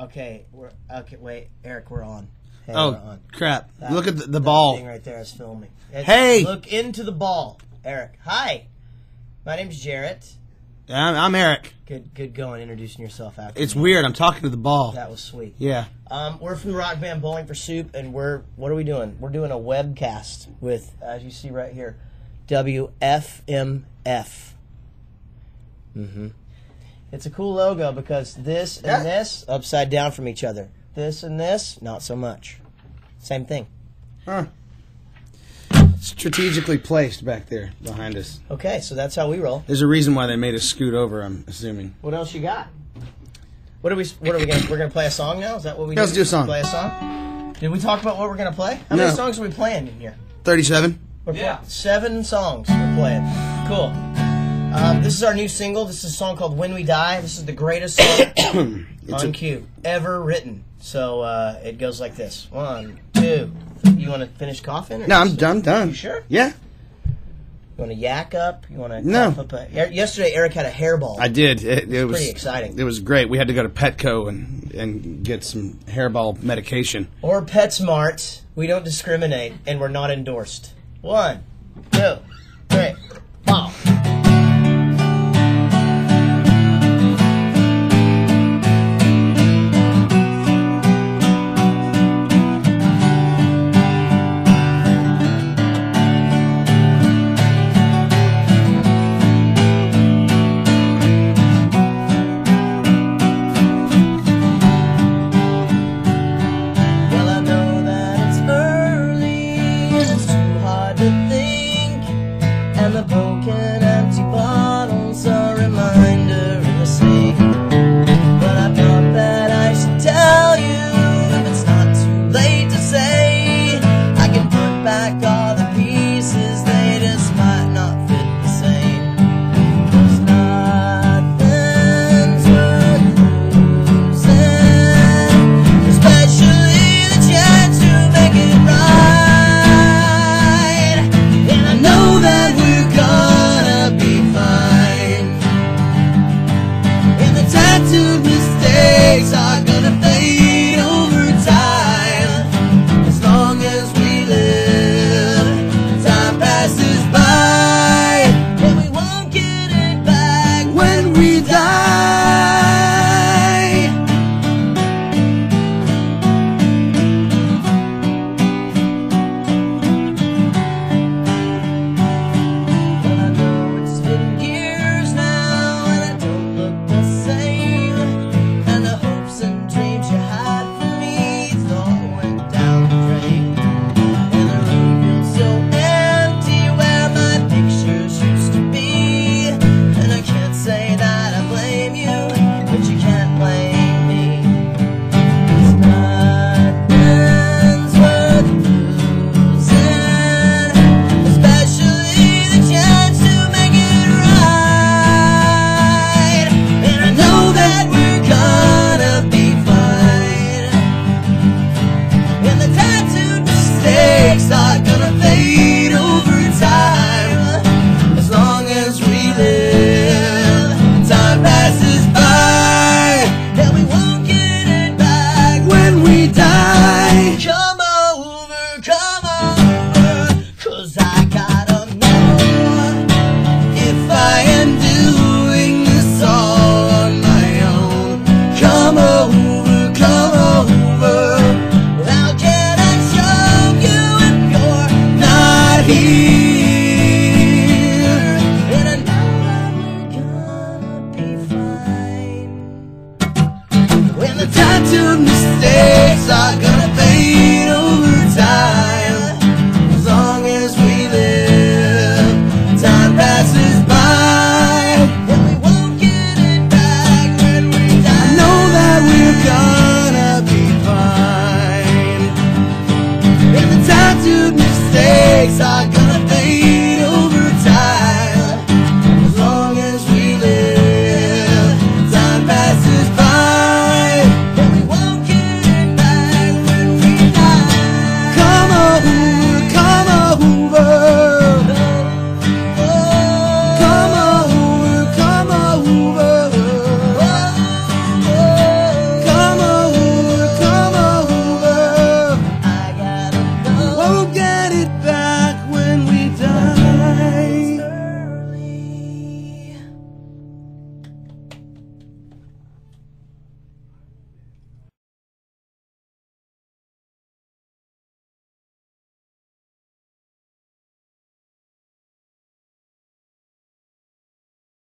Okay, wait, Eric, we're on. Hey, Oh, we're on. crap. That, Look at the ball. Thing right there is filming. Hey! Look into the ball. Eric, hi. My name's Jarrett. I'm Eric. Good going, introducing yourself after It's me. weird. I'm talking to the ball. That was sweet. Yeah. We're from the rock band Bowling for Soup, and what are we doing? We're doing a webcast with, as you see right here, WFMF. It's a cool logo because this and this upside down from each other. This and this, not so much. Same thing. Huh. Strategically placed back there behind us. Okay, so that's how we roll. There's a reason why they made us scoot over, I'm assuming. What else you got? What are we gonna? We're gonna play a song now. Is that what we do? Let's do a song. Play a song. Did we talk about what we're gonna play? How many songs are we playing in here? 37. We're playing 7 songs we're playing. Cool. This is our new single. This is a song called "When We Die." This is the greatest song on cue ever written. So it goes like this: 1, 2. You want to finish coughing? Or No, I'm done. You sure? Yeah. You want to yak up? You want to No. cough up? Yesterday, Eric had a hairball. I did. It was pretty exciting. It was great. We had to go to Petco and get some hairball medication. Or PetSmart. We don't discriminate, and we're not endorsed. 1, 2, 3, 4. And the broken empty bottles are a reminder in the sink. But I thought that I should tell you, if it's not too late to say, I can put back all the pieces, they just might not fit the same. There's nothing's worth losing, especially the chance to make it right. And I know that we're gonna be fine, and the tattooed mistakes are gonna fade over time. As long as we live, time passes by, and we won't get it back when we die. Well, I know it's been years now, and I don't look the same, and the hopes and dreams you had for me all went down the drain. And the room feels so empty where my pictures used to be, and I can't say that I blame you, but you can't blame me. 'Cause nothing's worth losing, especially the chance to make it right. And I know that we're gonna be fine, and the tattooed mistakes are gonna fade over time. As long as we live, time passes by, and we won't get it back when we die. Come over, 'cause I gotta know if I am doing this all on my own. Come over, how can I show you if you're not here? And I know that we're gonna be fine, when the tattooed mistakes are gonna fade over time. As long as we live, time passes by, and we won't get it back when we die. I know that we're gonna be fine, and the tattooed mistakes are gonna